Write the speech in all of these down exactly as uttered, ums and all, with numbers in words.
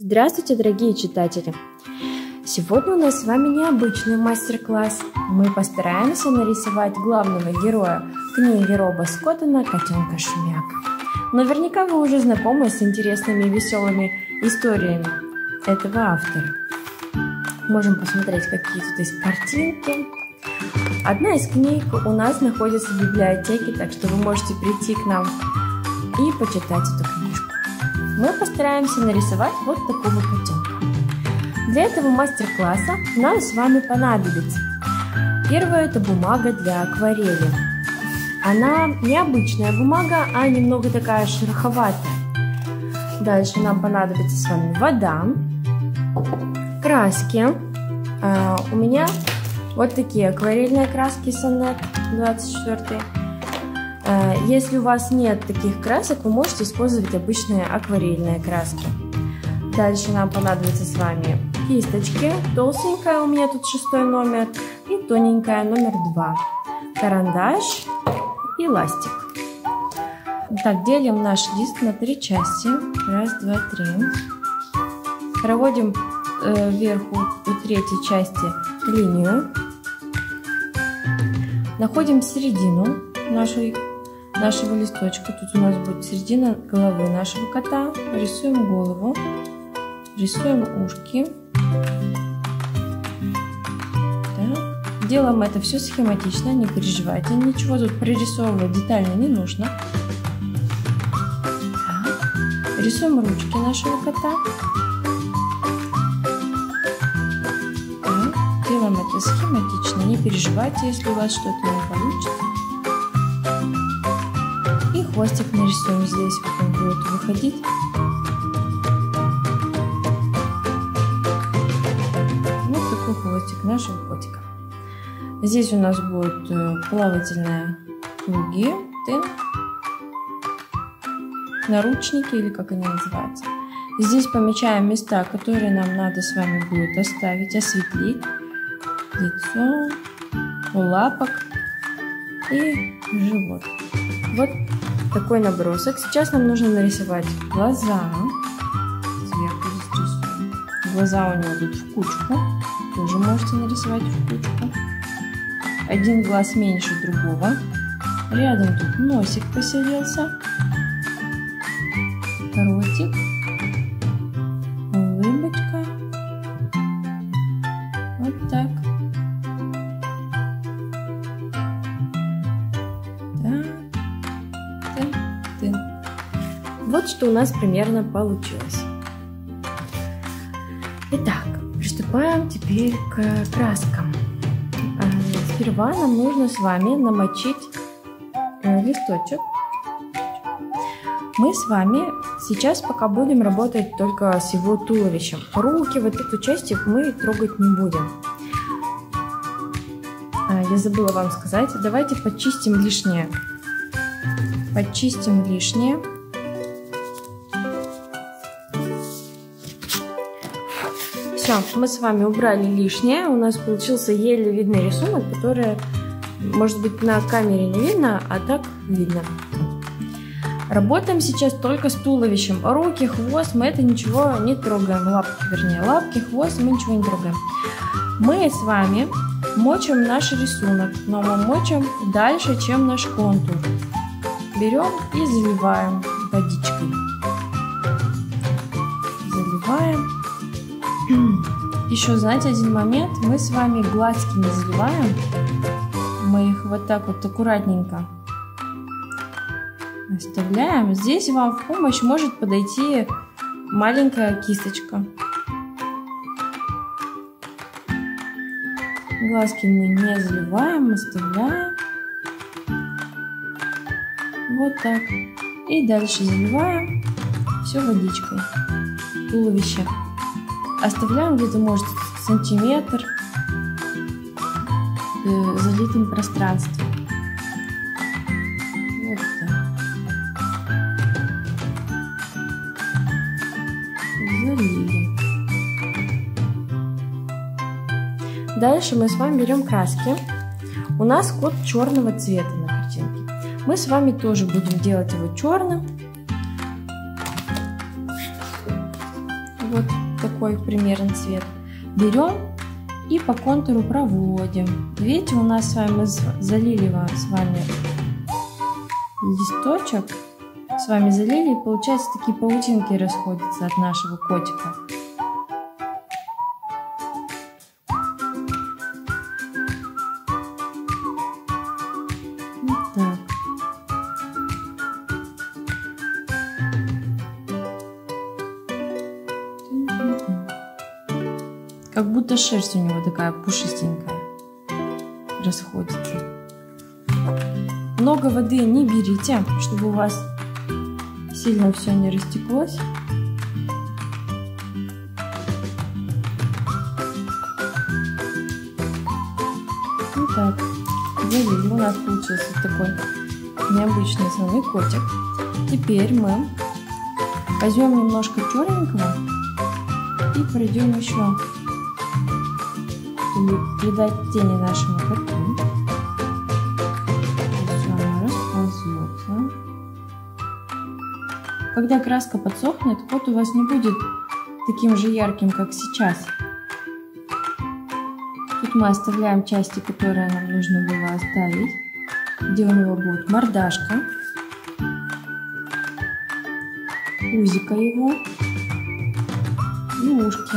Здравствуйте, дорогие читатели! Сегодня у нас с вами необычный мастер-класс. Мы постараемся нарисовать главного героя книги Роба Скоттона «Котенка Шмяка». Наверняка вы уже знакомы с интересными и веселыми историями этого автора. Можем посмотреть, какие тут есть картинки. Одна из книг у нас находится в библиотеке, так что вы можете прийти к нам и почитать эту книжку. Мы постараемся нарисовать вот такого котенка. Для этого мастер-класса нам с вами понадобится. Первое — это бумага для акварели. Она необычная бумага, а немного такая шероховатая. Дальше нам понадобится с вами вода, краски. А, у меня вот такие акварельные краски Сонет двадцать четыре. Если у вас нет таких красок, вы можете использовать обычные акварельные краски. Дальше нам понадобится с вами кисточки. Толстенькая у меня тут шестой номер и тоненькая номер два. Карандаш и ластик. Так, делим наш лист на три части. Раз, два, три. Проводим э, вверху у третьей части линию. Находим середину нашей нашего листочка. Тут у нас будет середина головы нашего кота. Рисуем голову, рисуем ушки. Так. Делаем это все схематично, не переживайте, ничего тут прорисовывать детально не нужно. Так. Рисуем ручки нашего кота. Так. Делаем это схематично, не переживайте, если у вас что-то не получится. И хвостик нарисуем здесь, вот он будет выходить. Вот такой хвостик нашего котика. Здесь у нас будут плавательные круги, наручники, или как они называются. Здесь помечаем места, которые нам надо с вами будет оставить, осветлить. Лицо, у лапок и живот. Вот такой набросок. Сейчас нам нужно нарисовать глаза. Сверху здесь рисуем. Глаза у него идут в кучку. Тоже можете нарисовать в кучку. Один глаз меньше другого. Рядом тут носик поселился. Ротик. Улыбочка. Вот так. Вот что у нас примерно получилось. Итак, приступаем теперь к краскам. Сперва нам нужно с вами намочить листочек. Мы с вами сейчас пока будем работать только с его туловищем. Руки, вот эту часть мы трогать не будем. Я забыла вам сказать. Давайте почистим лишнее. Почистим лишнее. Все, мы с вами убрали лишнее. У нас получился еле видный рисунок, который, может быть, на камере не видно, а так видно. Работаем сейчас только с туловищем. Руки, хвост, мы это ничего не трогаем. Лапки, вернее, лапки, хвост, мы ничего не трогаем. Мы с вами мочим наш рисунок, но мы мочим дальше, чем наш контур. Берем и заливаем водичкой. Заливаем. Еще, знаете, один момент. Мы с вами глазки не заливаем. Мы их вот так вот аккуратненько оставляем. Здесь вам в помощь может подойти маленькая кисточка. Глазки мы не заливаем, оставляем. Вот так. И дальше заливаем все водичкой. Туловище. Оставляем где-то, может, сантиметр в залитом пространстве. Вот так. Залили. Дальше мы с вами берем краски. У нас кот черного цвета на картинке. Мы с вами тоже будем делать его черным. вот такой примерно цвет. Берем и по контуру проводим. Видите, у нас с вами залили с вами листочек, с вами залили, и получается такие паутинки расходятся от нашего котика. Вот так. Как будто шерсть у него такая пушистенькая расходится. Много воды не берите, чтобы у вас сильно все не растеклось. Вот так. Залили. У нас получился такой необычный с вами котик. Теперь мы возьмем немножко черненького и пройдем еще, чтобы придать тени нашему коту. Когда краска подсохнет, кот у вас не будет таким же ярким, как сейчас. Тут мы оставляем части, которые нам нужно было оставить, где у него будет мордашка, пузико его и ушки.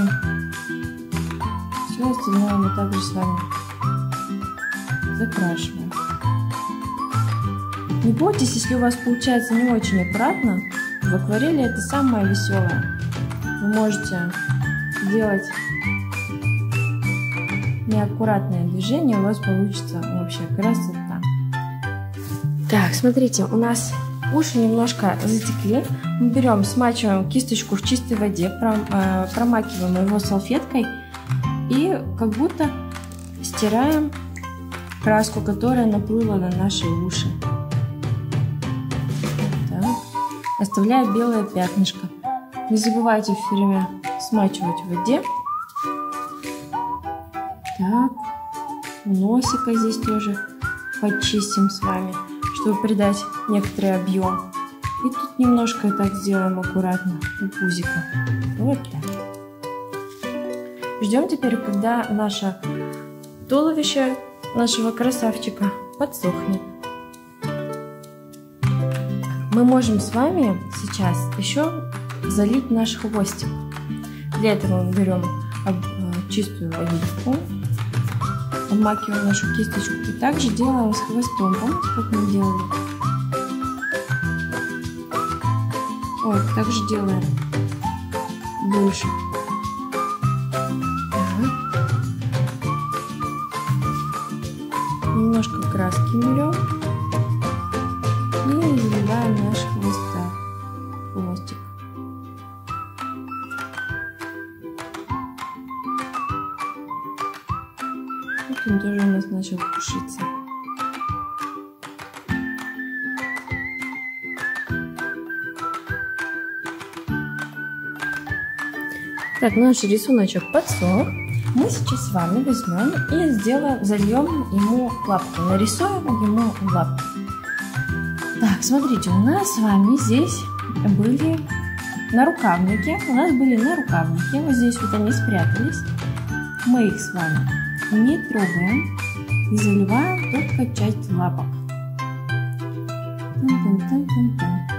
Все остальное мы также с вами закрашиваем. Не бойтесь, если у вас получается не очень аккуратно. В акварели это самое веселое. Вы можете делать неаккуратное движение, у вас получится вообще красота. Так, смотрите, у нас уши немножко затекли. Мы берем, смачиваем кисточку в чистой воде, промакиваем его салфеткой и как будто стираем краску, которая наплыла на наши уши. Оставляя белое пятнышко. Не забывайте все время смачивать в воде. Так, носика здесь тоже почистим с вами, чтобы придать некоторый объем. И тут немножко так сделаем аккуратно у пузика. Вот так. Ждем теперь, когда наше туловище нашего красавчика подсохнет. Мы можем с вами сейчас еще залить наш хвостик. Для этого мы берем чистую водичку, обмакиваем нашу кисточку и также делаем с хвостом. Помните, как мы делали? Вот, также делаем больше. Так. Немножко краски берем. И заливаем наш хвоста, хвостик. Вот он тоже у нас начал пушиться. Так, наш рисуночек подсох. Мы сейчас с вами возьмем и сделаем, зальем ему лапки. Нарисуем ему лапки. Так, смотрите, у нас с вами здесь были нарукавники. У нас были нарукавники. Вот здесь вот они спрятались. Мы их с вами не трогаем и заливаем только часть лапок. Тун-тун-тун-тун-тун.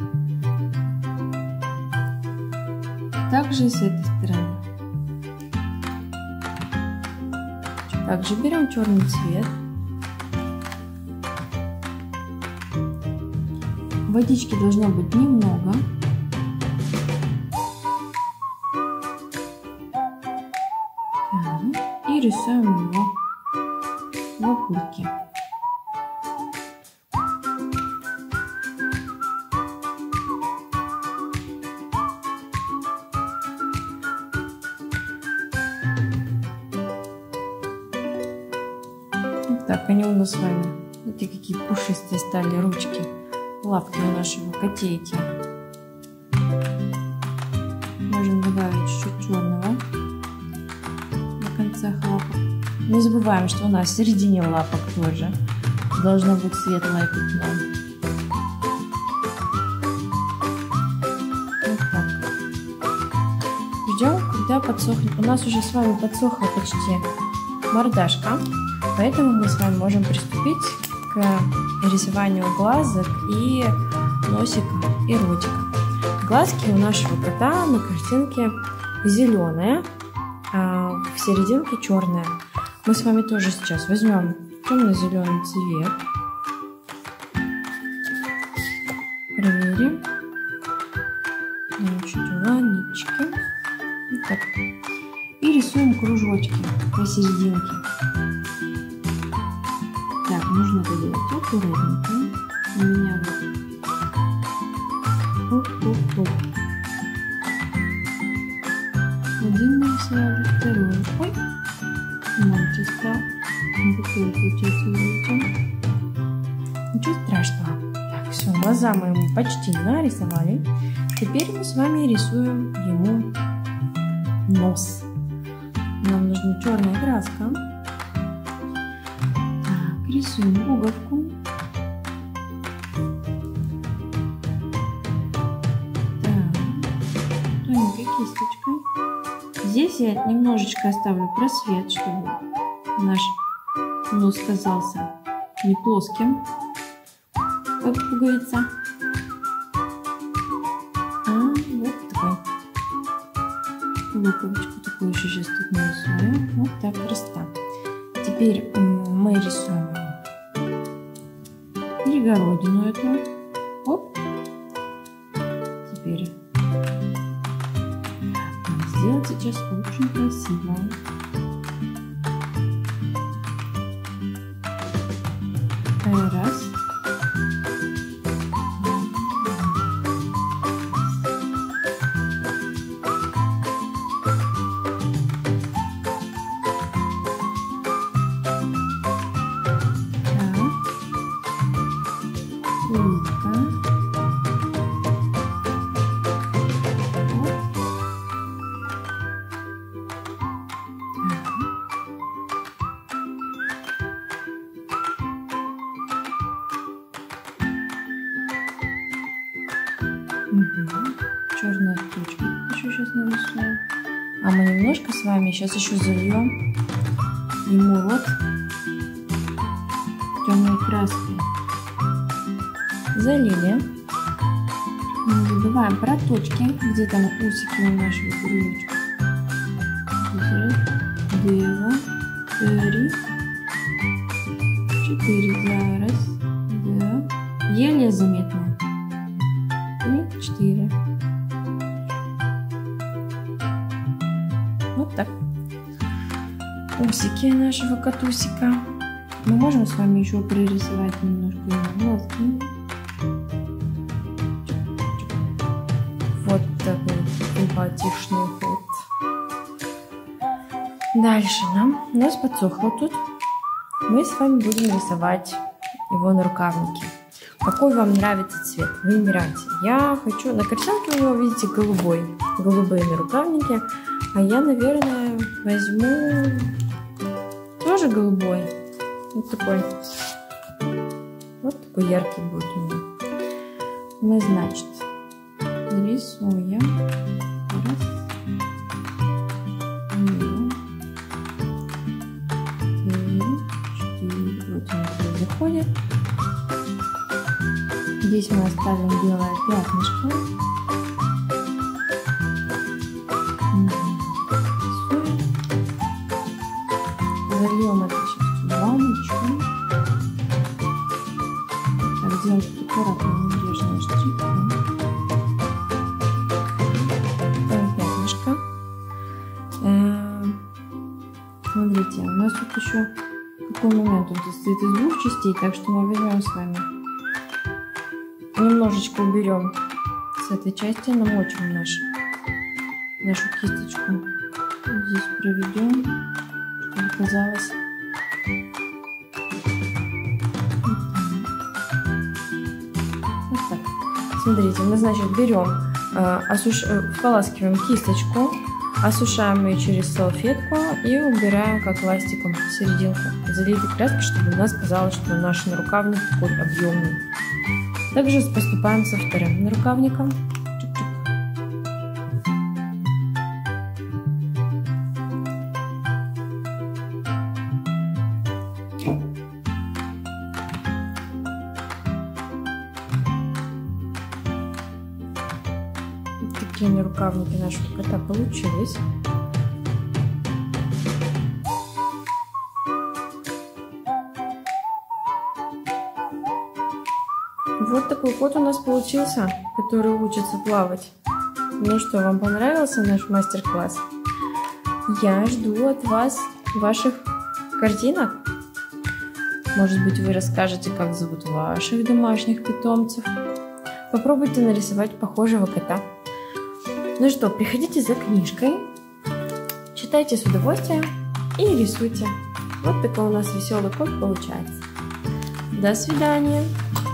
Также и с этой стороны. Также берем черный цвет. Водички должно быть немного. Так, и рисуем его в окурке. Вот так, они у нас с вами, видите, какие пушистые стали ручки. Лапки у нашего котейки. Можем добавить чуть-чуть черного на концах лапок. Не забываем, что у нас в середине лапок тоже должно быть светлое пятно. Вот так. ждем, когда подсохнет. У нас уже с вами подсохла почти мордашка, поэтому мы с вами можем приступить к рисованию глазок и носика и ротика. Глазки у нашего кота на картинке зеленые, а в серединке черная. Мы с вами тоже сейчас возьмем темно-зеленый цвет, проверим, чуть уладнички, вот так, и рисуем кружочки посерединке. Так, нужно это делать аккуратненько. У меня вот оп-оп-оп. Один нарисовали, второй. Ой, мальчик стал. Бутылку, получается, увидите. Ничего страшного. Так, все, глаза мы ему почти нарисовали. Теперь мы с вами рисуем ему нос. Нам нужна черная краска. Так, рисуем пуговку. Так, тоненькой кисточкой. Здесь я немножечко оставлю просвет, чтобы наш нос казался не плоским, как пуговица, а вот такой. Луковичку такую еще сейчас тут нарисуем. Вот так красота. Теперь мы рисуем перегородину эту. Оп. Теперь сделать сейчас очень красиво. Раз. Угу. Черная точка еще сейчас нарисуем. А мы немножко с вами сейчас еще зальем ему рот темной краской. Залили. Не забываем про точки, где там усики у нашего крылечка. Раз, два, три, четыре. Раз, два. Еле заметно. Три, четыре. Вот так. Усики нашего котусика. Мы можем с вами еще прорисовать немножко его глазки. Вот такой симпатичный ход. Дальше нам у нас подсохло тут. Мы с вами будем рисовать его на рукавнике. Какой вам нравится цвет? Выбирайте. Я хочу... На картинке у него, видите, голубой. Голубые нарукавники. А я, наверное, возьму тоже голубой. Вот такой. Вот такой яркий будет у меня. Мы, значит, рисуем. Раз. Два. Три. Четыре. Вот он здесь заходит. Здесь мы оставим белое пятнышко. Зальем это сейчас в баночку. Так, делаем аккуратно небрежные штрихи. Ставим пятнышко. Смотрите, у нас тут еще какой момент. Он состоит из двух частей, так что мы возьмем с вами. Немножечко уберем с этой части, намочим наш, нашу кисточку. Здесь проведем, чтобы казалось. Вот так. Смотрите, мы, значит, берем, осуш... споласкиваем кисточку, осушаем ее через салфетку и убираем как ластиком в серединку залитой краски, чтобы у нас казалось, что наш нарукавник такой объемный. Также поступаем со вторым нарукавником. Чик-чик. Смотри, на рукавнике нашего кота получилось. Вот такой кот у нас получился, который учится плавать. Ну что, вам понравился наш мастер-класс? Я жду от вас ваших картинок. Может быть, вы расскажете, как зовут ваших домашних питомцев. Попробуйте нарисовать похожего кота. Ну что, приходите за книжкой, читайте с удовольствием и рисуйте. Вот такой у нас веселый кот получается. До свидания!